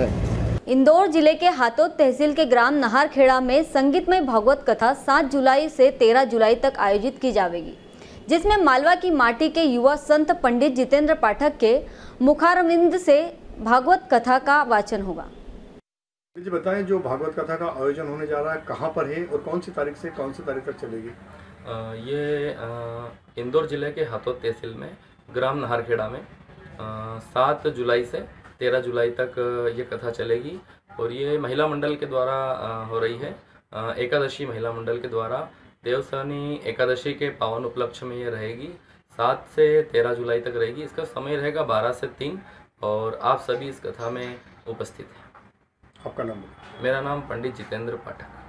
है। इंदौर जिले के हातोद तहसील के ग्राम नहारखेड़ा में संगीतमय भागवत कथा 7 जुलाई से 13 जुलाई तक आयोजित की जाएगी, जिसमें मालवा की माटी के युवा संत पंडित जितेंद्र पाठक के मुखारविंद से भागवत कथा का वाचन होगा। जी बताएं, जो भागवत कथा का आयोजन होने जा रहा है कहाँ पर है और कौन सी तारीख से कौन सी तारीख तक चलेगी? ये इंदौर जिले के हातोद तहसील में ग्राम नहारखेड़ा में 7 जुलाई से 13 जुलाई तक ये कथा चलेगी और ये महिला मंडल के द्वारा हो रही है। एकादशी महिला मंडल के द्वारा देवसानी एकादशी के पावन उपलक्ष्य में ये रहेगी। 7 से 13 जुलाई तक रहेगी। इसका समय रहेगा 12 से 3 और आप सभी इस कथा में उपस्थित हैं। आपका नाम? मेरा नाम पंडित जितेंद्र पाठक।